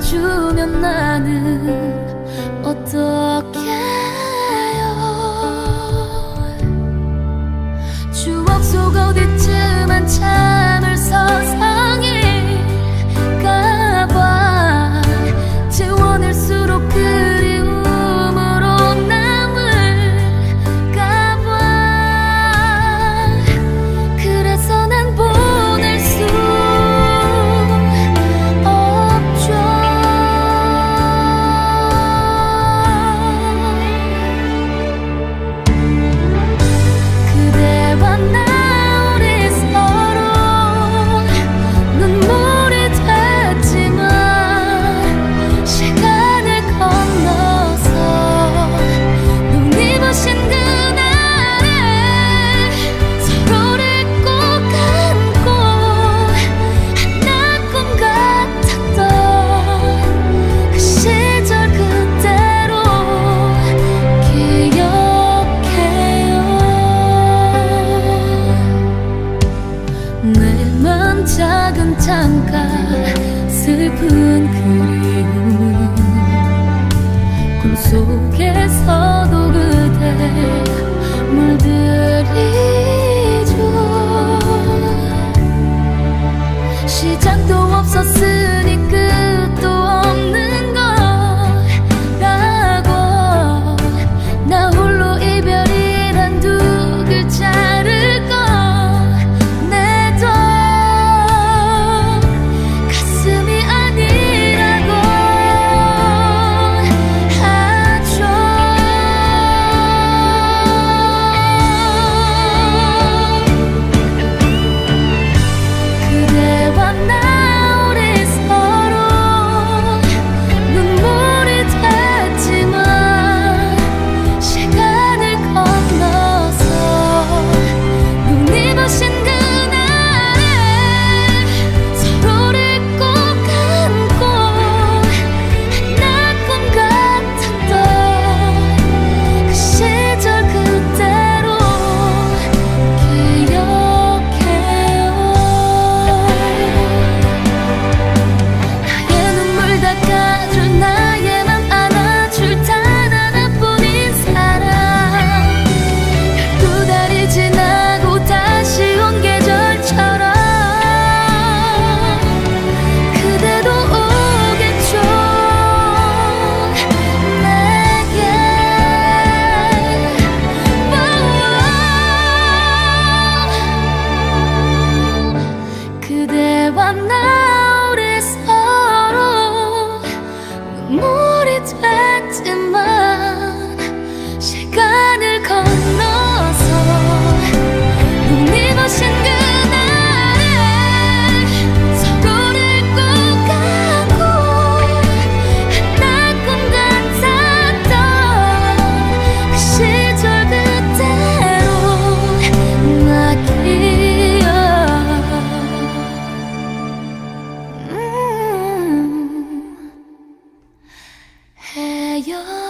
안아주면 나는 어떡해요. 추억 속 어디쯤 한참을 서성일까봐 채워낼수록 그리움으로 남을까봐. 그래서 난 보낼 수 없죠. 그대와 나 우리 서로 눈물이 됐지만 시간을 건너서 눈이 부신 그날에 서로를 꼭 안고 하나 꿈 같았던 그 시절 그대로 기억해요. 내 맘 작은 창가 슬픈 그리움 꿈속에서도 그대 물들이죠. 시작도 없었으니 끝도 없는 거라고 나 홀로 이별이란 두 글자를 꺼내도 가슴이 아니라고 하죠. 그대와 나 우리 서로 눈물이 됐지만 시간을 건너서 눈이 부신 그날에 서로를 꼭 안고 하나 꿈 같았던 그 시절 그대로 기억해요. 나의 눈물 닦아줄 나의 맘 안아줄 단 하나뿐인 사람. 12달이 지나고 다시 온 계절처럼 그대도 오겠죠. 내게 그대와 나 우리 서로 눈물이 됐지만 시간을 건너서 눈이 부신 그날에 서로를 꼭 안고 하나 꿈 같았던 그 시절 그대로 나 기억해요.